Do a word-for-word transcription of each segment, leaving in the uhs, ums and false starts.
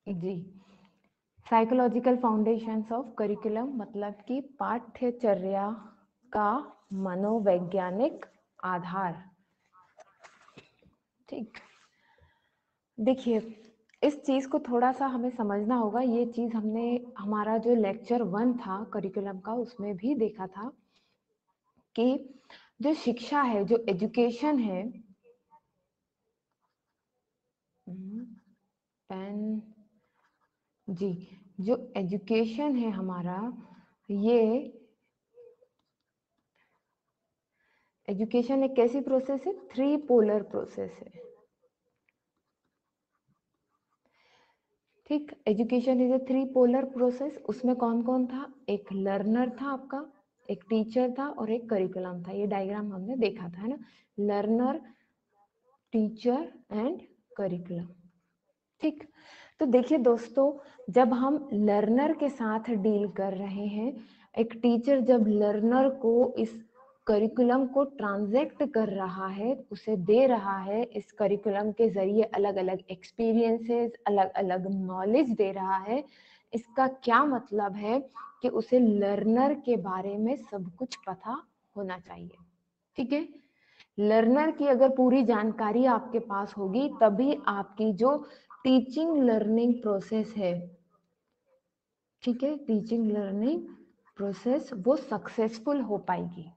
Ji, psychological foundations of curriculum मतलब कि पाठ्यचर्या का मनोवैज्ञानिक आधार। ठीक, देखिए इस चीज को थोड़ा सा हमें समझना होगा। ये चीज हमने हमारा जो लेक्चर वन था करिकुलम का उसमें भी देखा था कि जो शिक्षा है, जो एजुकेशन है, पेन जी, जो एजुकेशन है हमारा, ये एजुकेशन एक कैसी प्रोसेस है? थ्री पोलर प्रोसेस है। ठीक, education is a three polar process. उसमें कौन कौन था? एक लर्नर था आपका, एक टीचर था और एक करिकुलम था। ये डायग्राम हमने देखा था, है ना? Learner, teacher and curriculum. ठीक, तो देखिए दोस्तों, जब हम लर्नर के साथ डील कर रहे हैं, एक टीचर जब लर्नर को इस करिकुलम को ट्रांजैक्ट कर रहा है, उसे दे रहा है, इस करिकुलम के जरिए अलग अलग एक्सपीरियंसेस, अलग अलग नॉलेज दे रहा है, इसका क्या मतलब है कि उसे लर्नर के बारे में सब कुछ पता होना चाहिए। ठीक है, लर्नर की अगर पूरी जानकारी आपके पास होगी तभी आपकी जो टीचिंग लर्निंग प्रोसेस है, ठीक है, टीचिंग लर्निंग प्रोसेस वो सक्सेसफुल हो पाएगी।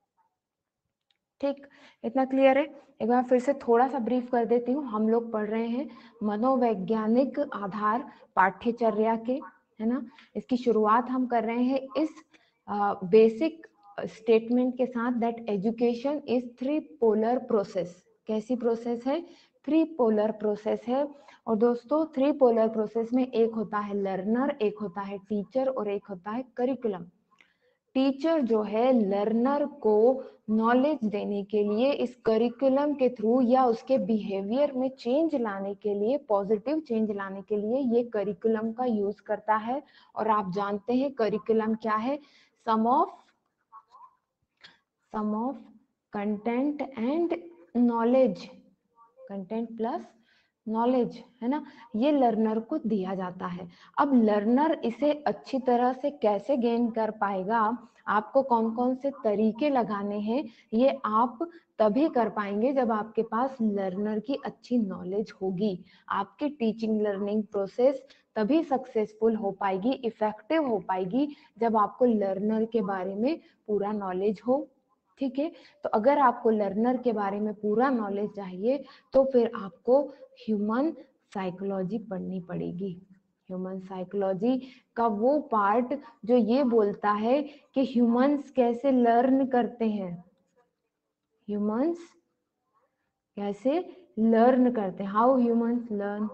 ठीक, इतना क्लियर है? एक बार फिर से थोड़ा सा ब्रीफ कर देती हूँ। हम लोग पढ़ रहे हैं मनोवैज्ञानिक आधार पाठ्यचर्या के, है ना? इसकी शुरुआत हम कर रहे हैं इस बेसिक स्टेटमेंट के साथ that education is three polar process. कैसी प्रोसेस है? थ्री पोलर प्रोसेस है। और दोस्तों, थ्री पोलर प्रोसेस में एक होता है लर्नर, एक होता है टीचर और एक होता है करिकुलम। टीचर जो है लर्नर को नॉलेज देने के लिए, इस करिकुलम के थ्रू या उसके बिहेवियर में चेंज लाने के लिए, पॉजिटिव चेंज लाने के लिए ये करिकुलम का यूज करता है। और आप जानते हैं करिकुलम क्या है? Sum of sum of content and knowledge, content plus knowledge, है ना? ये लर्नर को दिया जाता है। अब लर्नर इसे अच्छी तरह से कैसे गेन कर पाएगा, आपको कौन कौन से तरीके लगाने हैं, ये आप तभी कर पाएंगे जब आपके पास लर्नर की अच्छी नॉलेज होगी। आपकी टीचिंग लर्निंग प्रोसेस तभी सक्सेसफुल हो पाएगी, इफेक्टिव हो पाएगी, जब आपको लर्नर के बारे में पूरा नॉलेज हो। ठीक है, तो अगर आपको लर्नर के बारे में पूरा नॉलेज चाहिए तो फिर आपको ह्यूमन साइकोलॉजी पढ़नी पड़ेगी। ह्यूमन साइकोलॉजी का वो पार्ट जो ये बोलता है कि ह्यूमंस कैसे लर्न करते हैं, ह्यूमंस कैसे लर्न करते हैं, हाउ ह्यूमंस लर्न।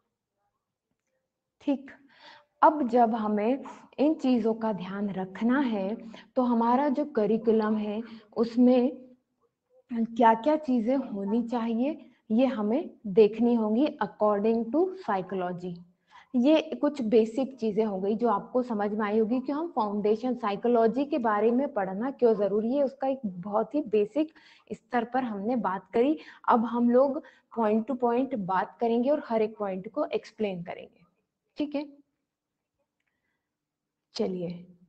ठीक, अब जब हमें इन चीजों का ध्यान रखना है तो हमारा जो करिकुलम है उसमें क्या क्या चीजें होनी चाहिए ये हमें देखनी होंगी अकॉर्डिंग टू साइकोलॉजी। ये कुछ बेसिक चीजें हो गई जो आपको समझ में आई होगी कि हम फाउंडेशन साइकोलॉजी के बारे में पढ़ना क्यों जरूरी है, उसका एक बहुत ही बेसिक स्तर पर हमने बात करी। अब हम लोग पॉइंट टू पॉइंट बात करेंगे और हर एक पॉइंट को एक्सप्लेन करेंगे। ठीक है, चलिए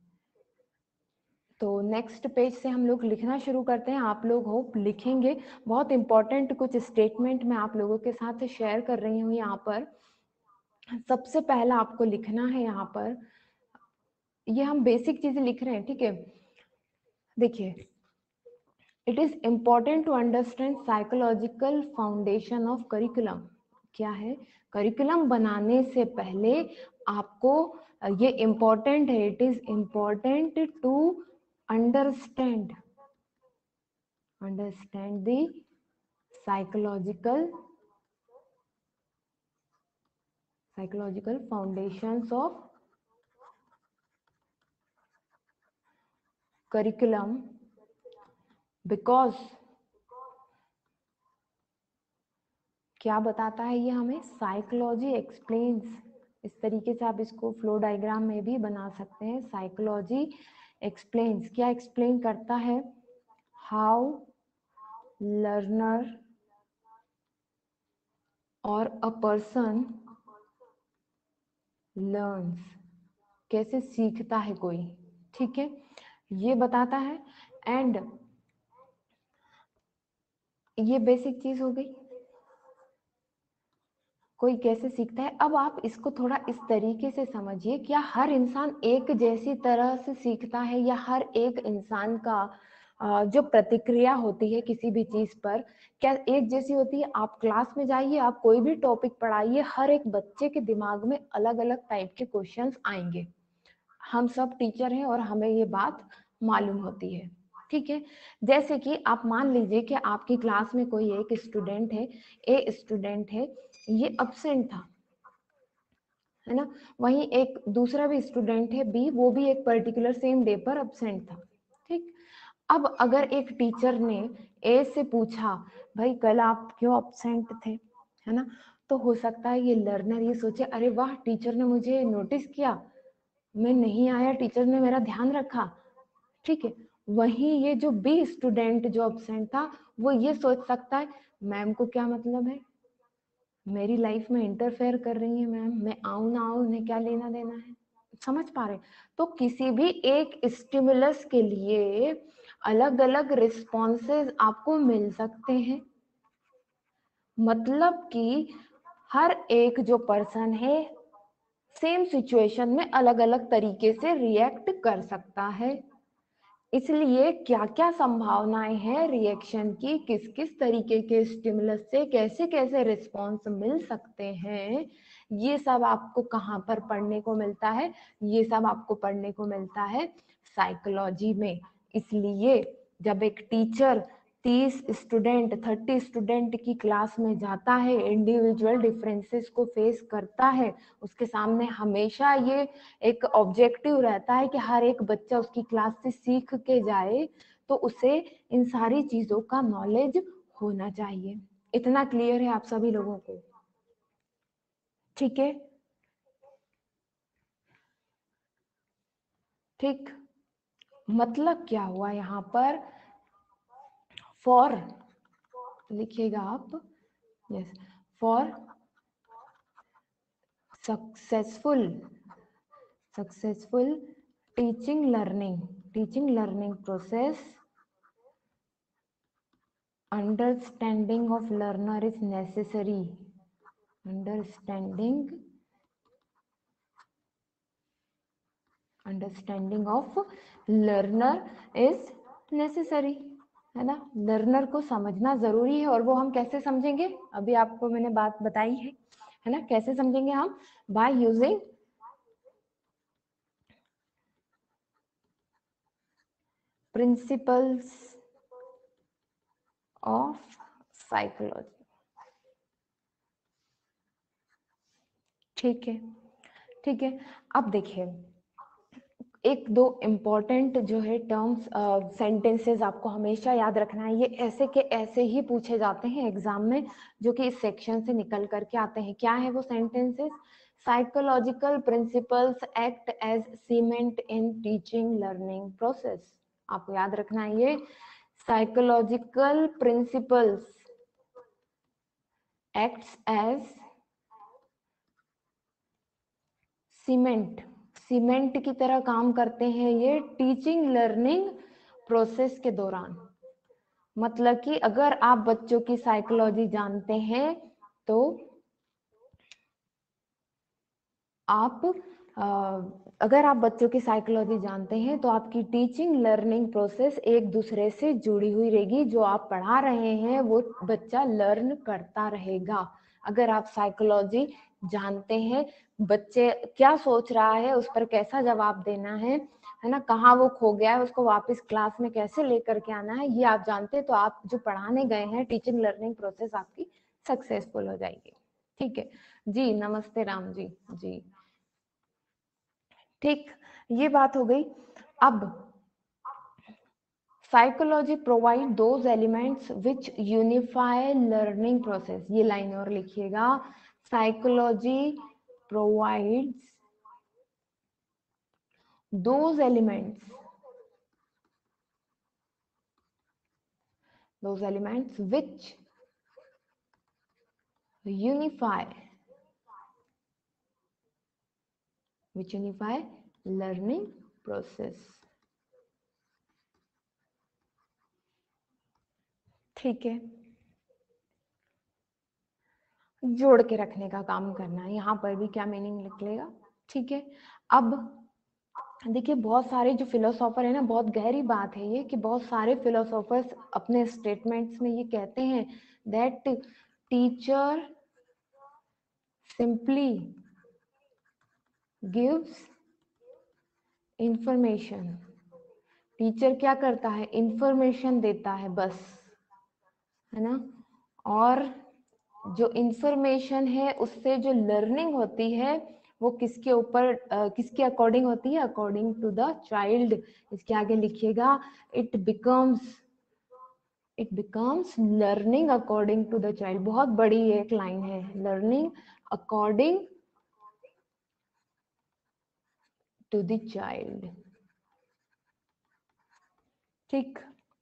तो नेक्स्ट पेज से हम लोग लिखना शुरू करते हैं। आप लोग होप लिखेंगे। बहुत इंपॉर्टेंट कुछ स्टेटमेंट मैं आप लोगों के साथ शेयर कर रही हूँ यहाँ पर। सबसे पहला आपको लिखना है यहाँ पर, ये हम बेसिक चीजें लिख रहे हैं, ठीक है? देखिए, it is important to understand psychological foundation of curriculum. क्या है? करिकुलम बनाने से पहले आपको ये इम्पॉर्टेंट है, it is important to understand understand the psychological psychological foundations of curriculum because क्या बताता है ये हमें? साइकोलॉजी एक्सप्लेन्स, इस तरीके से आप इसको फ्लो डायग्राम में भी बना सकते हैं। साइकोलॉजी एक्सप्लेन्स, क्या एक्सप्लेन करता है? हाउ लर्नर और अ पर्सन लर्न्स, कैसे सीखता है कोई, ठीक है, ये बताता है। एंड ये बेसिक चीज हो गई, कोई कैसे सीखता है। अब आप इसको थोड़ा इस तरीके से समझिए, क्या हर इंसान एक जैसी तरह से सीखता है, या हर एक इंसान का जो प्रतिक्रिया होती है किसी भी चीज पर क्या एक जैसी होती है। आप क्लास में जाइए, आप कोई भी टॉपिक पढ़ाइए, हर एक बच्चे के दिमाग में अलग अलग टाइप के क्वेश्चंस आएंगे। हम सब टीचर हैं और हमें ये बात मालूम होती है, ठीक है। जैसे कि आप मान लीजिए कि आपकी क्लास में कोई एक स्टूडेंट है, ए स्टूडेंट है, ये अब्सेंट था, है ना। वहीं एक दूसरा भी स्टूडेंट है बी, वो भी एक पर्टिकुलर सेम डे पर अब्सेंट था, ठीक। अब अगर एक टीचर ने ए से पूछा, भाई कल आप क्यों अब्सेंट थे, है ना, तो हो सकता है ये लर्नर ये सोचे, अरे वाह टीचर ने मुझे नोटिस किया, मैं नहीं आया, टीचर ने मेरा ध्यान रखा, ठीक है। वहीं ये जो बी स्टूडेंट जो अब्सेंट था, वो ये सोच सकता है, मैम को क्या मतलब है, मेरी लाइफ में इंटरफेयर कर रही है मैम, मैं आऊं ना आऊं उन्हें क्या लेना देना है। समझ पा रहे। तो किसी भी एक स्टिमुलस के लिए अलग अलग रिस्पॉन्सेज आपको मिल सकते हैं, मतलब कि हर एक जो पर्सन है सेम सिचुएशन में अलग अलग तरीके से रिएक्ट कर सकता है। इसलिए क्या क्या संभावनाएं हैं रिएक्शन की, किस किस तरीके के स्टिमुलस से कैसे कैसे रिस्पॉन्स मिल सकते हैं, ये सब आपको कहाँ पर पढ़ने को मिलता है, ये सब आपको पढ़ने को मिलता है साइकोलॉजी में। इसलिए जब एक टीचर तीस स्टूडेंट थर्टी स्टूडेंट की क्लास में जाता है, इंडिविजुअल डिफरेंसेस को फेस करता है, उसके सामने हमेशा ये एक ऑब्जेक्टिव रहता है कि हर एक बच्चा उसकी क्लास से सीख के जाए, तो उसे इन सारी चीजों का नॉलेज होना चाहिए। इतना क्लियर है आप सभी लोगों को, ठीक है, ठीक। मतलब क्या हुआ यहाँ पर, फॉर लिखिएगा आप, yes, for successful successful teaching learning teaching learning process, understanding of learner is necessary understanding understanding of learner is necessary, है ना। लर्नर को समझना जरूरी है, और वो हम कैसे समझेंगे, अभी आपको मैंने बात बताई है है ना, कैसे समझेंगे हम, by using principles of psychology, ठीक है, ठीक है। अब देखिए एक दो इम्पॉर्टेंट जो है टर्म्स सेंटेंसेस आपको हमेशा याद रखना है, ये ऐसे के ऐसे ही पूछे जाते हैं एग्जाम में, जो कि इस सेक्शन से निकल करके आते हैं। क्या है वो sentences, psychological principles act as cement in teaching learning process, आपको याद रखना है ये, psychological principles acts as cement cement की तरह काम करते हैं ये टीचिंग लर्निंग प्रोसेस के दौरान। मतलब कि अगर आप बच्चों की साइकोलॉजी जानते हैं तो आप अगर आप बच्चों की साइकोलॉजी जानते हैं तो आपकी टीचिंग लर्निंग प्रोसेस एक दूसरे से जुड़ी हुई रहेगी, जो आप पढ़ा रहे हैं वो बच्चा लर्न करता रहेगा। अगर आप साइकोलॉजी जानते हैं, बच्चे क्या सोच रहा है उस पर कैसा जवाब देना है है ना, कहाँ वो खो गया है उसको वापस क्लास में कैसे लेकर के आना है, ये आप जानते हैं, तो आप जो पढ़ाने गए हैं टीचिंग लर्निंग प्रोसेस आपकी सक्सेसफुल हो जाएगी, ठीक है जी। नमस्ते राम जी, जी ठीक, ये बात हो गई। अब psychology provide those elements which unify learning process, ये लाइन और लिखिएगा, psychology provides those elements those elements which unify which unify learning process. ठीक है, जोड़ के रखने का काम करना है, यहाँ पर भी क्या मीनिंग निकलेगा, ठीक है। अब देखिए बहुत सारे जो फिलोसोफर है ना, बहुत गहरी बात है ये कि बहुत सारे फिलोसोफर्स अपने स्टेटमेंट्स में ये कहते हैं that teacher simply gives information. Teacher क्या करता है, इंफॉर्मेशन देता है बस, है ना। और जो इंफॉर्मेशन है उससे जो लर्निंग होती है वो किसके ऊपर किसके अकॉर्डिंग होती है, अकॉर्डिंग टू द चाइल्ड। इसके आगे लिखिएगा it becomes it becomes learning according to the child. बहुत बड़ी एक लाइन है, learning according to the child, ठीक।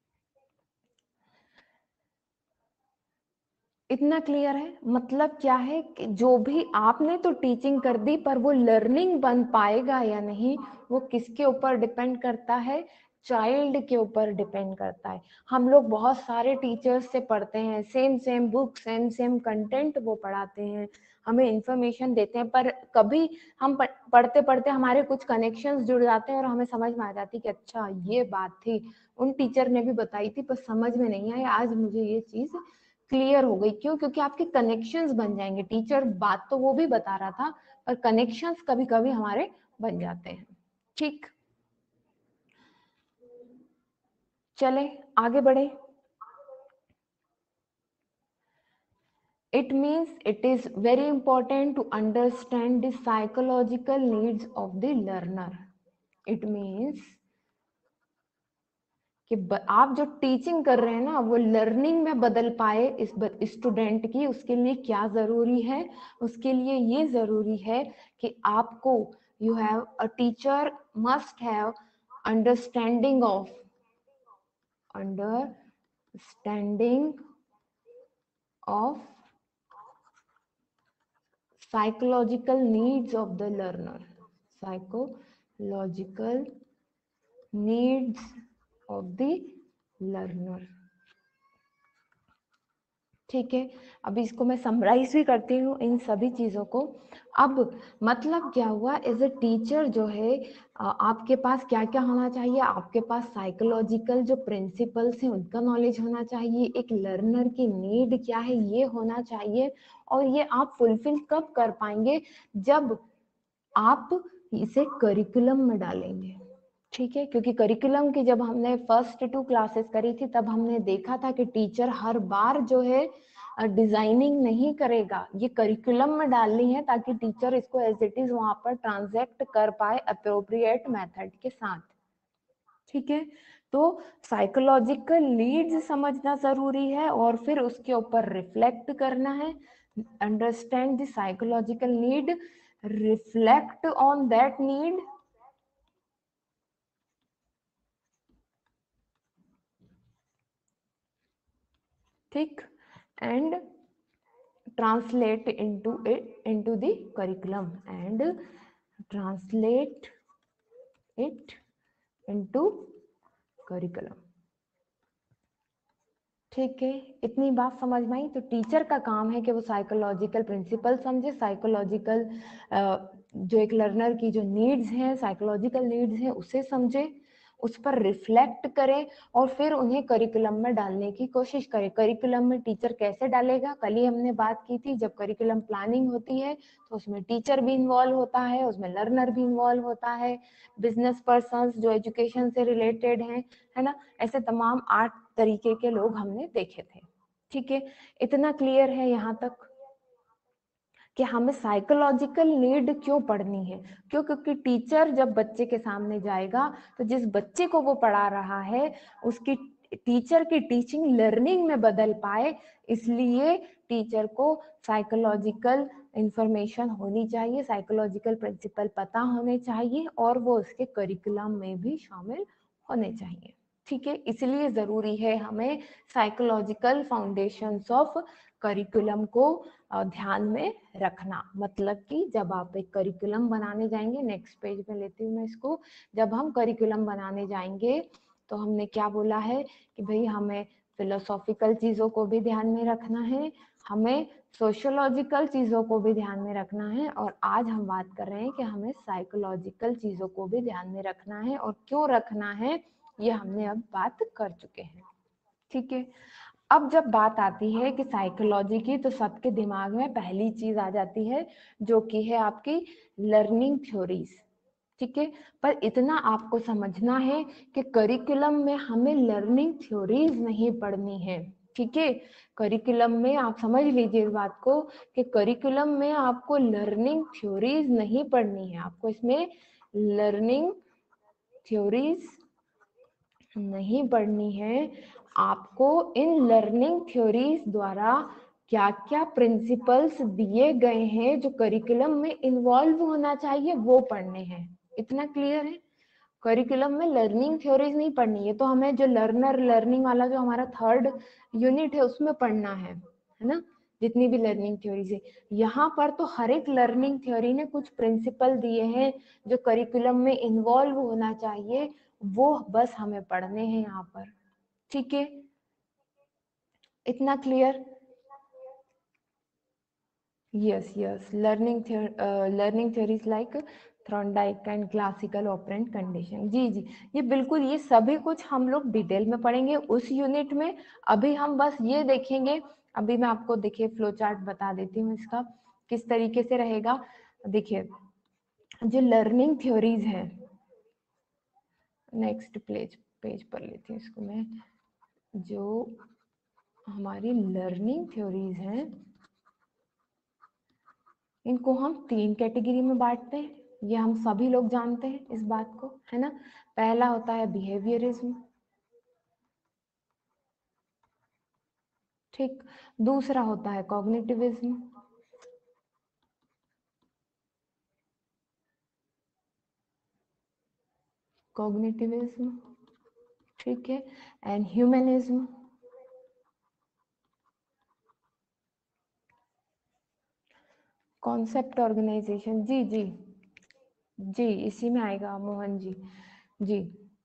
इतना क्लियर है। मतलब क्या है कि जो भी आपने तो टीचिंग कर दी पर वो लर्निंग बन पाएगा या नहीं वो किसके ऊपर डिपेंड करता है, चाइल्ड के ऊपर डिपेंड करता है। हम लोग बहुत सारे टीचर्स से पढ़ते हैं, same same book same same content वो पढ़ाते हैं, हमें इंफॉर्मेशन देते हैं, पर कभी हम पढ़ते पढ़ते हमारे कुछ कनेक्शंस जुड़ जाते हैं और हमें समझ में आ जाती कि अच्छा ये बात थी, उन टीचर ने भी बताई थी पर समझ में नहीं आई, आज मुझे ये चीज क्लियर हो गई। क्यों? क्योंकि आपके कनेक्शंस बन जाएंगे। टीचर बात तो वो भी बता रहा था पर कनेक्शंस कभी कभी हमारे बन जाते हैं, ठीक। चले आगे बढ़े। It means it is very important to understand the psychological needs of the learner. It means कि आप जो टीचिंग कर रहे हैं ना वो लर्निंग में बदल पाए इस स्टूडेंट की, उसके लिए क्या जरूरी है, उसके लिए ये जरूरी है कि आपको you have a teacher must have understanding of understanding of psychological needs of the learner, psychological needs of the learner, ठीक है। अब इसको मैं समराइज भी करती हूँ इन सभी चीजों को। अब मतलब क्या हुआ, एज ए टीचर जो है आपके पास क्या क्या होना चाहिए, आपके पास साइकोलॉजिकल जो प्रिंसिपल्स हैं उनका नॉलेज होना चाहिए, एक लर्नर की नीड क्या है ये होना चाहिए। और ये आप फुलफिल कब कर पाएंगे, जब आप इसे करिकुलम में डालेंगे, ठीक है। क्योंकि करिकुलम की जब हमने फर्स्ट टू क्लासेस करी थी तब हमने देखा था कि टीचर हर बार जो है डिजाइनिंग नहीं करेगा, ये करिकुलम में डालनी है ताकि टीचर इसको एज इट इज वहां पर ट्रांजैक्ट कर पाए अप्रोप्रिएट मेथड के साथ, ठीक है। तो साइकोलॉजिकल नीड्स समझना जरूरी है और फिर उसके ऊपर रिफ्लेक्ट करना है। Understand the psychological need, reflect on that need, ठीक, and translate into it into the curriculum and translate it into curriculum, ठीक है। इतनी बात समझ में आई। तो टीचर का काम है कि वो साइकोलॉजिकल प्रिंसिपल समझे, साइकोलॉजिकल जो एक लर्नर की जो नीड्स हैं, साइकोलॉजिकल नीड्स हैं उसे समझे, उस पर रिफ्लेक्ट करें और फिर उन्हें करिकुलम में डालने की कोशिश करें। करिकुलम में टीचर कैसे डालेगा, कल ही हमने बात की थी, जब करिकुलम प्लानिंग होती है तो उसमें टीचर भी इन्वॉल्व होता है, उसमें लर्नर भी इन्वॉल्व होता है, बिजनेस पर्संस जो एजुकेशन से रिलेटेड हैं, है ना। ऐसे तमाम आठ तरीके के लोग हमने देखे थे, ठीक है। इतना क्लियर है यहाँ तक कि हमें साइकोलॉजिकल नीड क्यों पढ़नी है। क्यों? क्योंकि टीचर जब बच्चे के सामने जाएगा तो जिस बच्चे को वो पढ़ा रहा है उसकी टीचर की टीचिंग लर्निंग में बदल पाए, इसलिए टीचर को साइकोलॉजिकल इंफॉर्मेशन होनी चाहिए, साइकोलॉजिकल प्रिंसिपल पता होने चाहिए और वो उसके करिकुलम में भी शामिल होने चाहिए, ठीक है। इसलिए जरूरी है हमें साइकोलॉजिकल फाउंडेशंस ऑफ करिकुलम को ध्यान में रखना। मतलब कि जब आप एक करिकुलम बनाने जाएंगे, नेक्स्ट पेज में लेती हूँ मैं इसको, जब हम करिकुलम बनाने जाएंगे तो हमने क्या बोला है कि भाई हमें फिलोसॉफिकल चीजों को भी ध्यान में रखना है, हमें सोशियोलॉजिकल चीजों को भी ध्यान में रखना है, और आज हम बात कर रहे हैं कि हमें साइकोलॉजिकल चीजों को भी ध्यान में रखना है। और क्यों रखना है ये हमने अब बात कर चुके हैं। ठीक है, अब जब बात आती है कि साइकोलॉजी की, तो सबके दिमाग में पहली चीज आ जाती है जो कि है आपकी लर्निंग थ्योरीज। ठीक है, पर इतना आपको समझना है कि करिकुलम में हमें लर्निंग थ्योरीज नहीं पढ़नी है। ठीक है, करिकुलम में आप समझ लीजिए इस बात को कि करिकुलम में आपको लर्निंग थ्योरीज नहीं पढ़नी है, आपको इसमें लर्निंग थ्योरीज नहीं पढ़नी है। आपको इन लर्निंग थ्योरीज द्वारा क्या क्या प्रिंसिपल्स दिए गए हैं जो करिकुलम में इन्वॉल्व होना चाहिए वो पढ़ने हैं। इतना क्लियर है? करिकुलम में लर्निंग थ्योरीज नहीं पढ़नी है, तो हमें जो लर्नर लर्निंग वाला जो हमारा थर्ड यूनिट है उसमें पढ़ना है, है ना, जितनी भी लर्निंग थ्योरीज है। यहाँ पर तो हर एक लर्निंग थ्योरी ने कुछ प्रिंसिपल दिए हैं जो करिकुलम में इन्वॉल्व होना चाहिए, वो बस हमें पढ़ने हैं यहाँ पर। ठीक है, इतना क्लियर? yes yes learning theory uh, learning theories like Thorndike and classical operant condition. जी जी, ये बिल्कुल, ये सभी कुछ हम लोग डिटेल में पढ़ेंगे उस यूनिट में। अभी हम बस ये देखेंगे, अभी मैं आपको देखिए फ्लो चार्ट बता देती हूँ इसका किस तरीके से रहेगा। देखिए जो लर्निंग थ्योरीज है, नेक्स्ट पेज पेज पर लेती हूँ इसको मैं, जो हमारी लर्निंग थ्योरीज हैं इनको हम तीन कैटेगरी में बांटते हैं, ये हम सभी लोग जानते हैं इस बात को, है ना। पहला होता है बिहेवियरिज्म, ठीक। दूसरा होता है कॉग्निटिविज्म, कॉग्निटिविज्म, ठीक है, एंड ह्यूमनिज्म, कॉन्सेप्ट ऑर्गेनाइजेशन। जी जी जी, इसी में आएगा मोहन जी। जी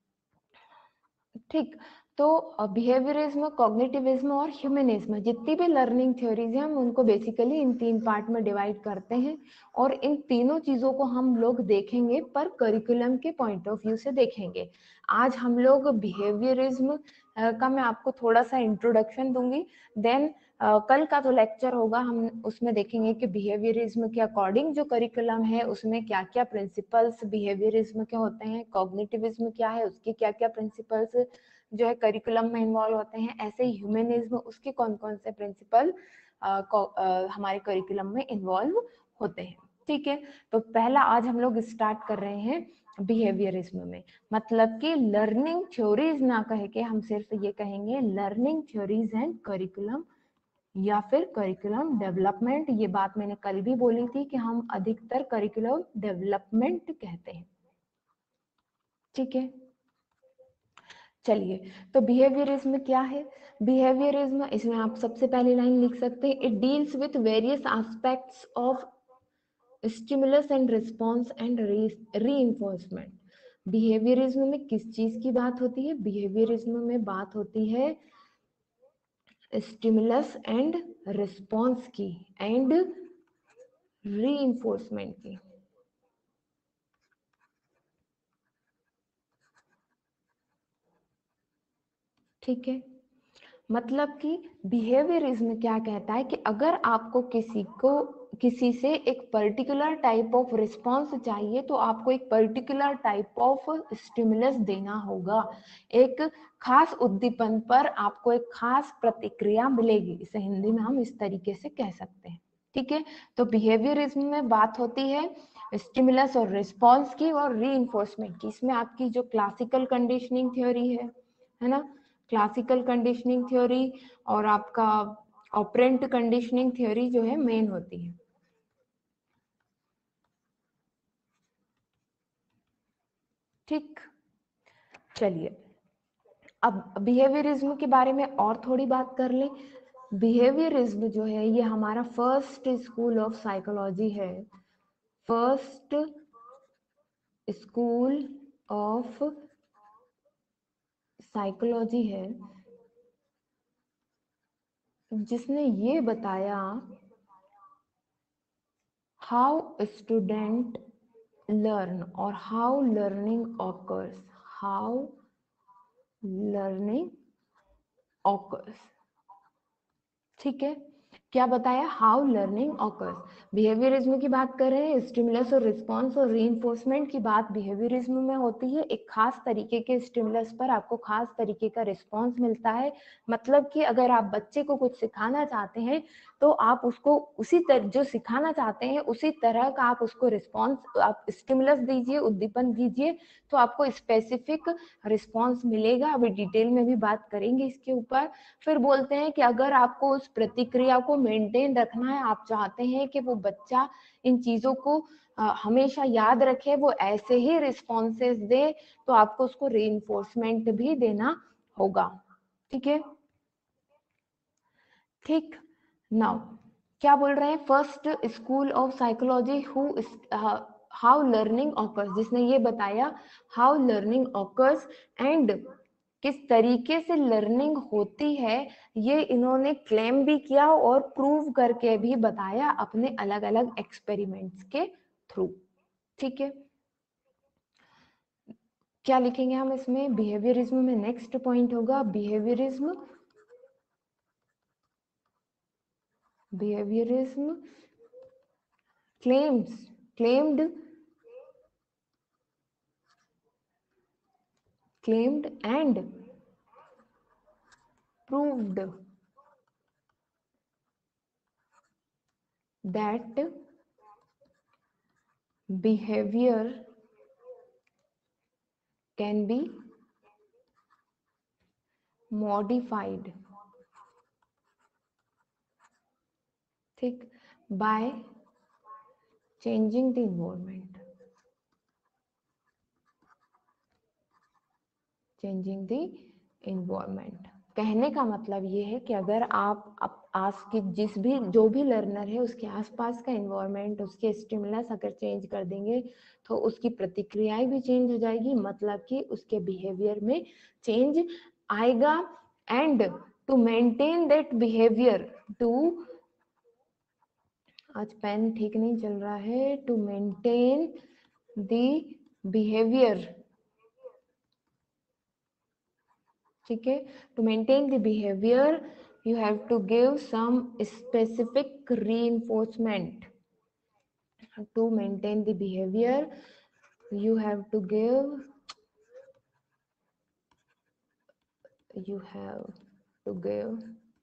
ठीक, तो बिहेवियरिज्म, कॉग्निटिविज्म और ह्यूमनिज्म, जितनी भी लर्निंग थ्योरीज हैं हम उनको बेसिकली इन तीन पार्ट में डिवाइड करते हैं, और इन तीनों चीजों को हम लोग देखेंगे पर करिकुलम के पॉइंट ऑफ व्यू से देखेंगे। आज हम लोग बिहेवियरिज्म का मैं आपको थोड़ा सा इंट्रोडक्शन दूंगी, देन Uh, कल का जो लेक्चर होगा हम उसमें देखेंगे कि बिहेवियरिज्म के अकॉर्डिंग जो करिकुलम है उसमें क्या क्या प्रिंसिपल्स बिहेवियरिज्म के होते हैं, कॉग्निटिविज्म क्या है उसके क्या क्या प्रिंसिपल्स जो है करिकुलम में इन्वॉल्व होते हैं, ऐसे ही ह्यूमनिज्म उसके कौन कौन से प्रिंसिपल हमारे करिकुलम में इन्वॉल्व होते हैं। ठीक है, तो पहला आज हम लोग स्टार्ट कर रहे हैं बिहेवियरिज्म में, मतलब कि लर्निंग थ्योरीज ना कह के हम सिर्फ ये कहेंगे लर्निंग थ्योरीज एंड करिकुलम या फिर करिकुलम डेवलपमेंट। ये बात मैंने कल भी बोली थी कि हम अधिकतर करिकुलम डेवलपमेंट कहते हैं। ठीक है, चलिए, तो बिहेवियरिज्म क्या है? बिहेवियरिज्म, इसमें आप सबसे पहली लाइन लिख सकते हैं, it deals with various aspects of stimulus and response and reinforcement. Behaviourism में किस चीज की बात होती है? बिहेवियरिज्म में बात होती है स्टिमुलस एंड रिस्पॉन्स की एंड रीइंफोर्समेंट की। ठीक है, मतलब कि बिहेवियरिज्म क्या कहता है कि अगर आपको किसी को किसी से एक पर्टिकुलर टाइप ऑफ रिस्पॉन्स चाहिए तो आपको एक पर्टिकुलर टाइप ऑफ स्टिमुलस देना होगा, एक खास उद्दीपन पर आपको एक खास प्रतिक्रिया मिलेगी, इसे हिंदी में हम इस तरीके से कह सकते हैं। ठीक है, तो बिहेवियरिज्म में बात होती है स्टिमुलस और रिस्पॉन्स की और रीइंफोर्समेंट की। इसमें आपकी जो क्लासिकल कंडीशनिंग थ्योरी है है ना, क्लासिकल कंडीशनिंग थ्योरी और आपका ऑपरेंट कंडीशनिंग थ्योरी जो है मेन होती है। ठीक, चलिए अब बिहेवियरिज्म के बारे में और थोड़ी बात कर लें। बिहेवियरिज्म जो है ये हमारा फर्स्ट स्कूल ऑफ साइकोलॉजी है, फर्स्ट स्कूल ऑफ साइकोलॉजी है, जिसने ये बताया हाउ स्टूडेंट लर्न और how learning occurs, how learning occurs. ठीक है, क्या बताया? How learning occurs. बिहेवियरिज्म की बात कर रहे हैं, स्टिमुलस और रिस्पॉन्स और रीइंफोर्समेंट की बात बिहेवियरिज्म में होती है। एक खास तरीके के स्टिमुलस पर आपको खास तरीके का रिस्पॉन्स मिलता है। मतलब कि अगर आप बच्चे को कुछ सिखाना चाहते हैं तो आप उसको उसी तरह जो सिखाना चाहते हैं उसी तरह का आप उसको रिस्पॉन्स, आप स्टिमुलस दीजिए, उद्दीपन दीजिए, तो आपको स्पेसिफिक रिस्पॉन्स मिलेगा। अभी डिटेल में भी बात करेंगे इसके ऊपर। फिर बोलते हैं कि अगर आपको उस प्रतिक्रिया को मेंटेन रखना है, आप चाहते हैं कि वो बच्चा इन चीजों को आ, हमेशा याद रखे, वो ऐसे ही रिस्पॉन्सेस दे, तो आपको उसको रीइंफोर्समेंट भी देना होगा। ठीक है, ठीक। नाउ क्या बोल रहे हैं? First school of psychology who how learning occurs, जिसने ये बताया हाउ लर्निंग ऑकर्स एंड किस तरीके से लर्निंग होती है, ये इन्होंने क्लेम भी किया और प्रूव करके भी बताया अपने अलग अलग एक्सपेरिमेंट्स के थ्रू। ठीक है, क्या लिखेंगे हम इसमें? बिहेवियरिज्म में नेक्स्ट पॉइंट होगा behaviourism, behaviourism claims claimed claimed and proved that behavior can be modified, ठीक, by changing the environment, changing the environment। कहने का मतलब ये है कि अगर आप, आप आस की जिस भी जो भी लर्नर है उसके आसपास का एनवायरनमेंट, उसके स्टिमुलस अगर चेंज कर देंगे तो उसकी प्रतिक्रियाएं भी चेंज हो जाएगी, मतलब कि उसके बिहेवियर में चेंज आएगा। And to maintain that behaviour, to, आज पेन ठीक नहीं चल रहा है, टू मेंटेन द बिहेवियर, ठीक है, to maintain the behaviour you have to give some specific reinforcement. To maintain the behavior you have to give you have to give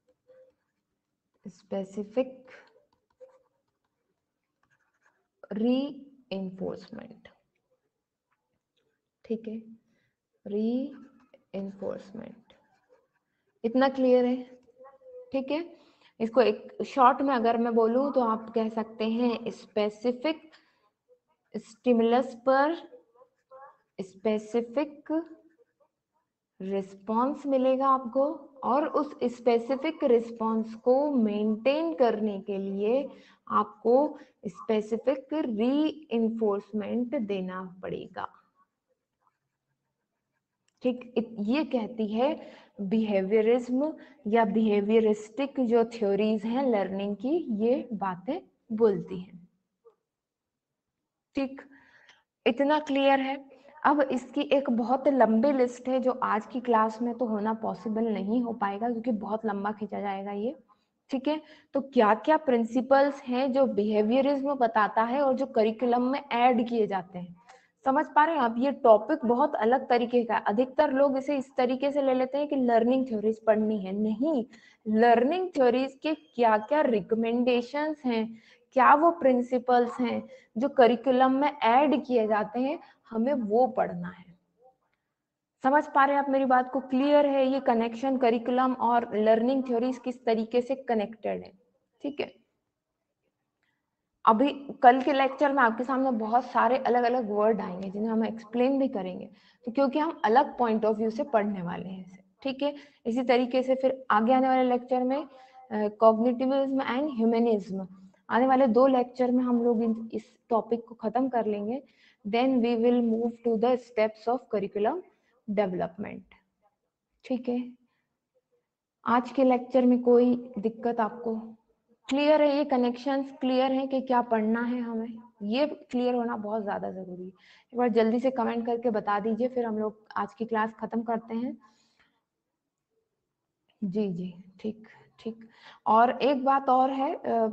specific reinforcement, ठीक है, reinforcement। इतना क्लियर है? ठीक है, इसको एक शॉर्ट में अगर मैं बोलूं तो आप कह सकते हैं स्पेसिफिक स्टिमुलस पर स्पेसिफिक रिस्पॉन्स मिलेगा आपको, और उस स्पेसिफिक रिस्पॉन्स को मेंटेन करने के लिए आपको स्पेसिफिक रीइंफोर्समेंट देना पड़ेगा। ठीक, ये कहती है बिहेवियरिज्म या बिहेवियरिस्टिक जो थ्योरीज हैं लर्निंग की, ये बातें बोलती हैं। ठीक, इतना क्लियर है? अब इसकी एक बहुत लंबी लिस्ट है जो आज की क्लास में तो होना पॉसिबल नहीं हो पाएगा क्योंकि बहुत लंबा खींचा जाएगा ये। ठीक है, तो क्या क्या प्रिंसिपल्स हैं जो बिहेवियरिज्म बताता है और जो करिकुलम में ऐड किए जाते हैं? समझ पा रहे हैं आप? ये टॉपिक बहुत अलग तरीके का है। अधिकतर लोग इसे इस तरीके से ले लेते हैं कि लर्निंग थ्योरीज पढ़नी है, नहीं, लर्निंग थ्योरीज के क्या क्या रिकमेंडेशंस हैं, क्या वो प्रिंसिपल्स हैं जो करिकुलम में ऐड किए जाते हैं, हमें वो पढ़ना है। समझ पा रहे हैं आप मेरी बात को? क्लियर है ये कनेक्शन करिकुलम और लर्निंग थ्योरीज किस तरीके से कनेक्टेड है? ठीक है, अभी कल के लेक्चर में आपके सामने बहुत सारे अलग अलग वर्ड आएंगे जिन्हें हम एक्सप्लेन भी करेंगे, तो क्योंकि हम अलग पॉइंट ऑफ व्यू से पढ़ने वाले हैं इसे। ठीक है, इसी तरीके से फिर आगे आने वाले लेक्चर में कॉग्निटिविज्म एंड ह्यूमनिज्म। आने वाले दो लेक्चर में हम लोग इस टॉपिक को खत्म कर लेंगे, then we will move to the steps of curriculum development. ठीक है, आज के लेक्चर में कोई दिक्कत आपको? क्लियर है? ये कनेक्शंस क्लियर है कि क्या पढ़ना है हमें? ये क्लियर होना बहुत ज़्यादा ज़रूरी है। एक बार जल्दी से कमेंट करके बता दीजिए, फिर हम लोग आज की क्लास खत्म करते हैं। जी जी, ठीक ठीक। और एक बात और है,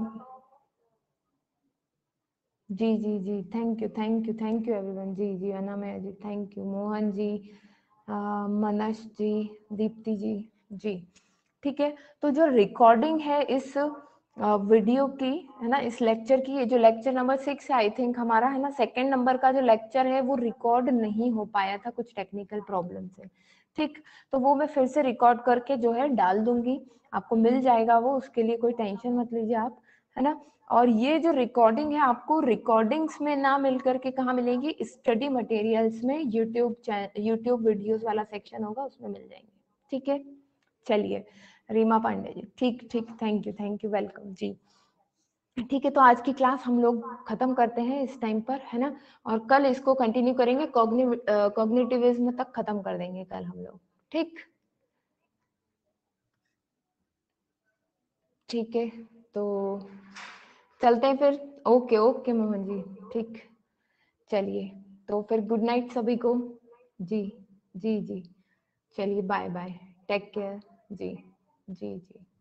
जी जी जी, thank you thank you thank you everyone. जी जी, अनामय जी, थैंक यू। मोहन जी, मनस जी, दीप्ति जी, जी ठीक है। तो जो रिकॉर्डिंग है इस वीडियो की, है ना, इस लेक्चर की, ये जो लेक्चर नंबर सिक्स है आई थिंक हमारा, है ना, सेकंड नंबर का जो लेक्चर है वो रिकॉर्ड नहीं हो पाया था कुछ टेक्निकल प्रॉब्लम से। ठीक, तो वो मैं फिर से रिकॉर्ड करके जो है डाल दूंगी, आपको मिल जाएगा वो, उसके लिए कोई टेंशन मत लीजिए आप, है ना। और ये जो रिकॉर्डिंग है आपको रिकॉर्डिंग्स में ना मिल करके कहाँ मिलेंगी? स्टडी मटेरियल्स में, यूट्यूब यूट्यूब वीडियोस वाला सेक्शन होगा उसमें मिल जाएंगे। ठीक है, चलिए। रीमा पांडे जी, ठीक ठीक, thank you thank you, welcome जी। ठीक है, तो आज की क्लास हम लोग खत्म करते हैं इस टाइम पर, है ना, और कल इसको कंटिन्यू करेंगे, कॉग्निटिविज्म तक खत्म कर देंगे कल हम लोग। ठीक ठीक है, तो चलते हैं फिर। ओके ओके मोहन जी, ठीक, चलिए, तो फिर गुड नाइट सभी को। जी जी जी, चलिए, बाय बाय, टेक केयर। जी जी जी।